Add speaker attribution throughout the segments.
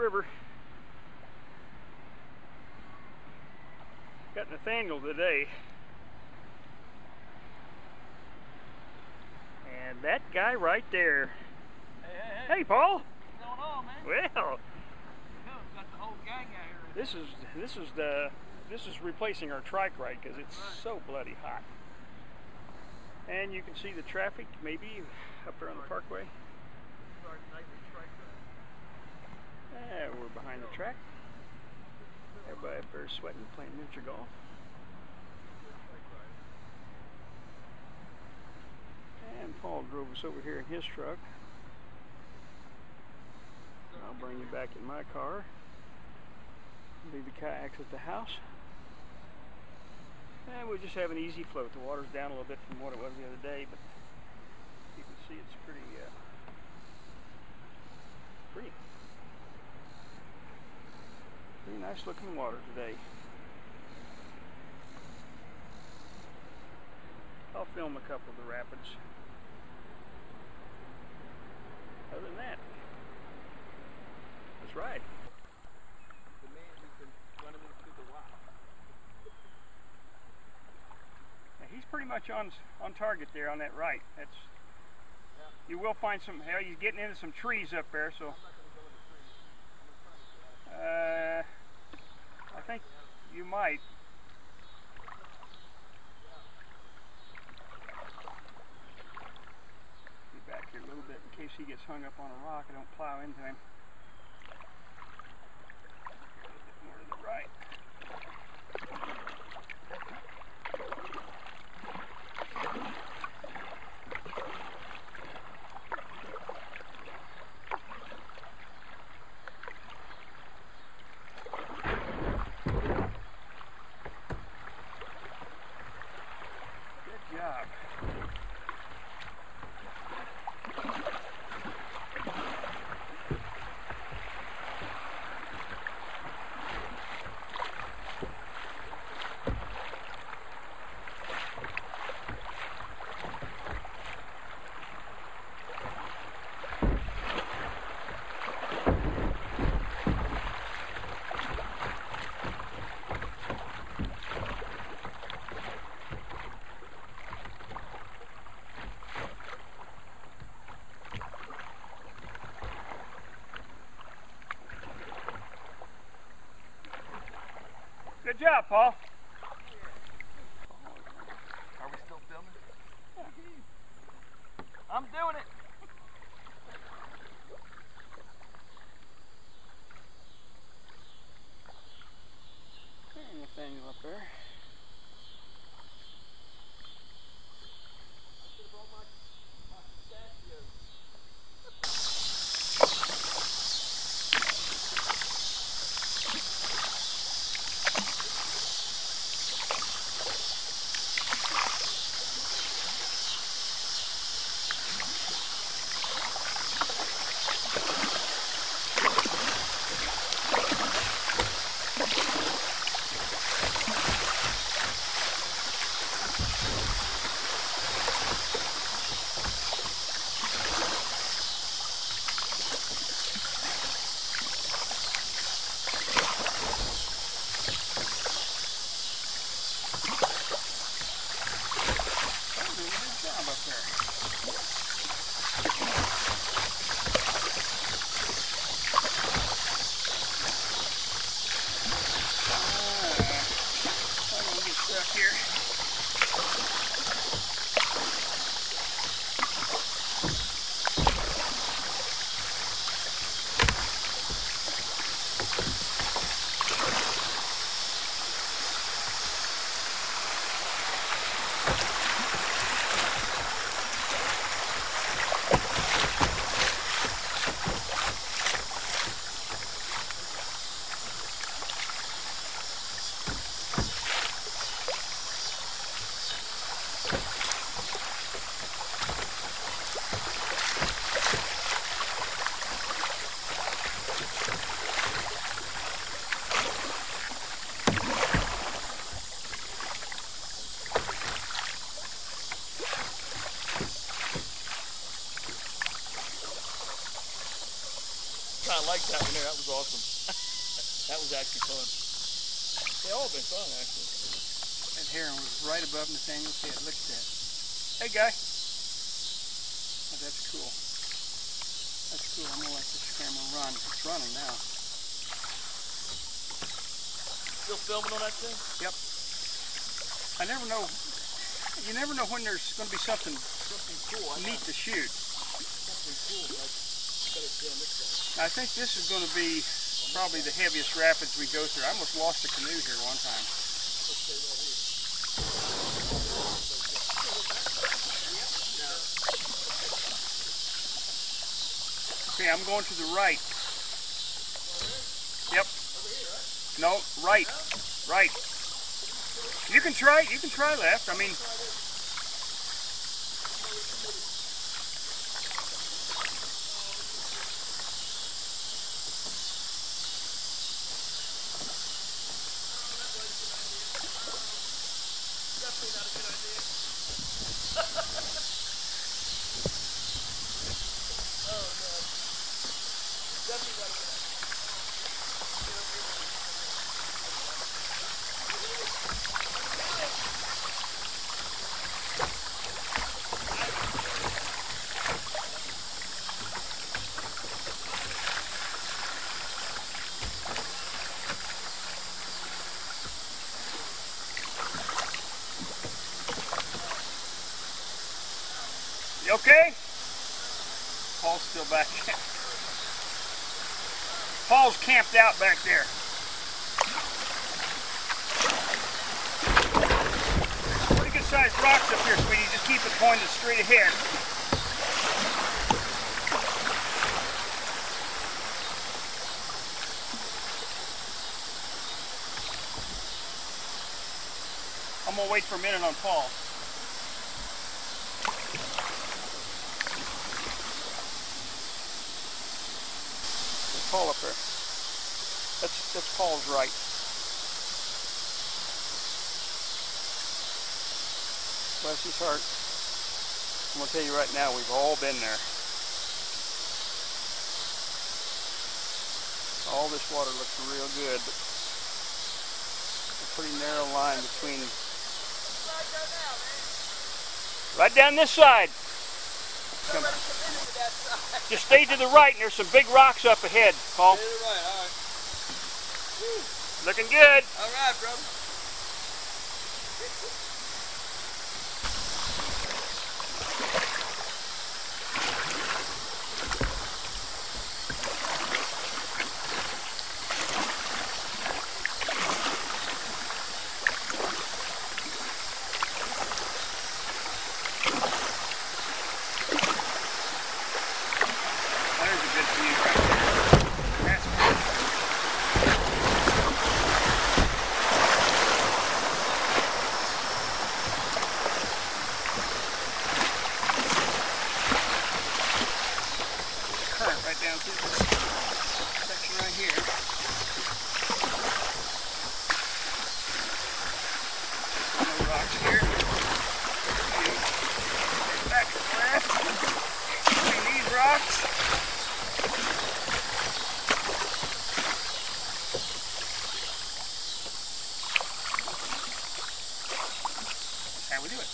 Speaker 1: river. Got Nathaniel today. And that guy right there. Hey, Paul.
Speaker 2: What's going on, man?
Speaker 1: Well,
Speaker 2: Got the whole gang out
Speaker 1: this
Speaker 2: here.
Speaker 1: is replacing our trike ride because it's so bloody hot. And you can see the traffic maybe up there on the parkway. We're behind the track. Everybody up there sweating, playing miniature golf. And Paul drove us over here in his truck. I'll bring you back in my car. Leave the kayaks at the house. And we'll just have an easy float. The water's down a little bit from what it was the other day, but you can see it's pretty nice looking water today. I'll film a couple of the rapids. Other than that, let's ride.
Speaker 2: The man who's been running me through the wild.
Speaker 1: Now he's pretty much on target there on that right. That's you will find some. Hell, he's getting into some trees up there, so. I think you might. Be back here a little bit in case he gets hung up on a rock. I don't plow into him. A little bit more to the right. Good job, Paul.
Speaker 2: Are we still filming? Yeah. I'm doing it.
Speaker 1: There's Nathaniel up there.
Speaker 2: I like that one there. That was awesome. That was actually fun. They all been fun, actually.
Speaker 1: That heron was right above Nathaniel's head. Look at that. Hey, guy. Oh, that's cool. That's cool. I'm going to let this camera run. It's running now.
Speaker 2: Still filming on that thing?
Speaker 1: Yep. I never know. You never know when there's going to be something
Speaker 2: cool.
Speaker 1: neat to shoot.
Speaker 2: Something cool. Like, better stay on this side.
Speaker 1: I think this is going to be probably the heaviest rapids we go through. I almost lost a canoe here one time.
Speaker 2: Let's stay right here.
Speaker 1: Okay, I'm going to the right. Yep.
Speaker 2: Over here, right?
Speaker 1: No, right. Right. You can try left. I mean,
Speaker 2: Definitely not a good idea. Oh, no. Definitely not a good idea.
Speaker 1: you okay? Paul's still back. Paul's camped out back there. Pretty good sized rocks up here, sweetie. Just keep it pointed straight ahead. I'm gonna wait for a minute on Paul. Paul up there. That's Paul's right. Bless his heart. I'm gonna tell you right now, we've all been there. All this water looks real good, but a pretty narrow line between. Right down this side. Come. Just stay to the right, and there's some big rocks up ahead, Paul.
Speaker 2: Stay to the right, all right. Woo.
Speaker 1: Looking good.
Speaker 2: All right, brother.
Speaker 1: There's a good view right there. That's good. Current right down through this section right here. No rocks here. Back to the left. Between these rocks. That's how we do it.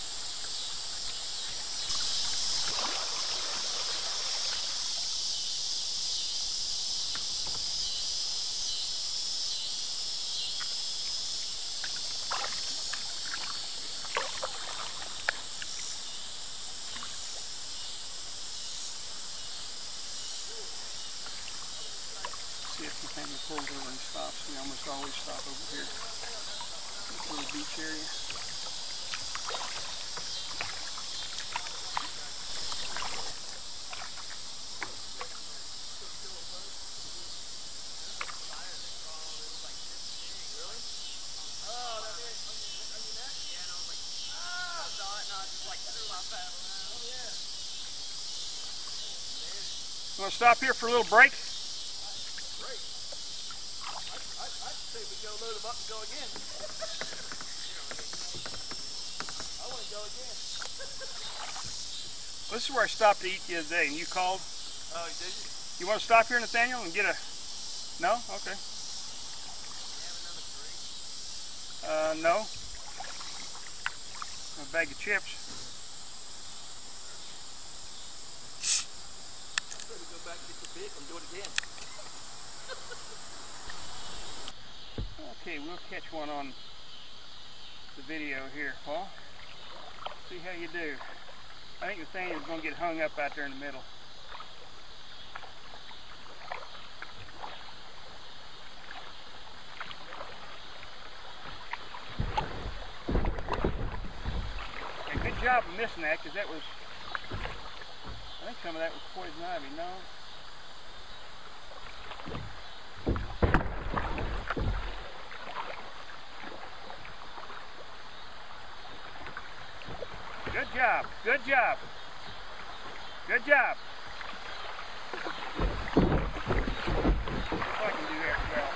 Speaker 1: See if the family pulls over and stops. We almost always stop over here. This little beach area. You want to stop here for a little break?
Speaker 2: Great. I'd say we go load them up and go again. I want to go again.
Speaker 1: This is where I stopped to eat the other day, and you called.
Speaker 2: Oh, did you?
Speaker 1: You want to stop here, Nathaniel, and get a... No? Okay. No. A bag of chips.
Speaker 2: I'm going to go back and get the big and do it again.
Speaker 1: Okay, we'll catch one on the video here, Paul. See how you do. I think Nathaniel's going to get hung up out there in the middle. And good job of missing that, because that was, I think some of that was poison ivy, no? Good job, good job, good job. If I can do that well.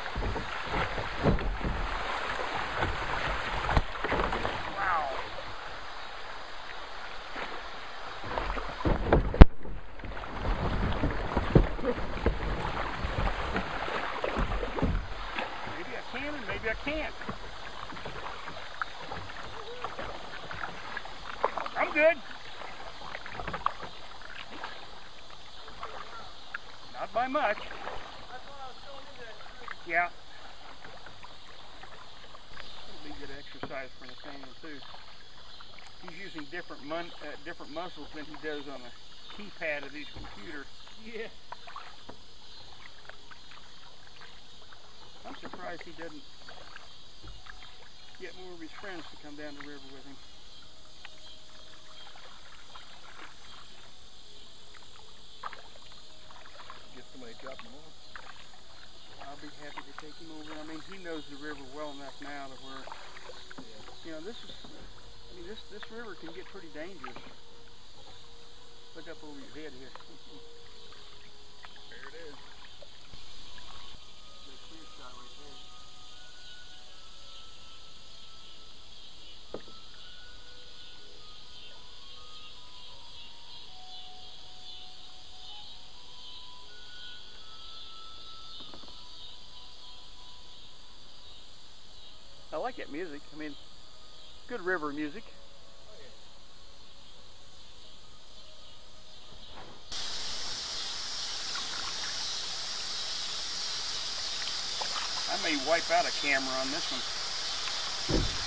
Speaker 1: Wow. Maybe I can and maybe I can't. I'm good. Not by much. Yeah. That'll be good exercise for Nathaniel too. He's using different muscles than he does on the keypad of his computer.
Speaker 2: Yeah.
Speaker 1: I'm surprised he doesn't get more of his friends to come down the river with him.
Speaker 2: Get somebody to drop him off.
Speaker 1: I'll be happy to take him over. I mean, he knows the river well enough now to where, you know, this river can get pretty dangerous. Look up over your head here.
Speaker 2: There it is.
Speaker 1: There's a clear shot right there. I like that music. I mean, good river music. I may wipe out a camera on this one.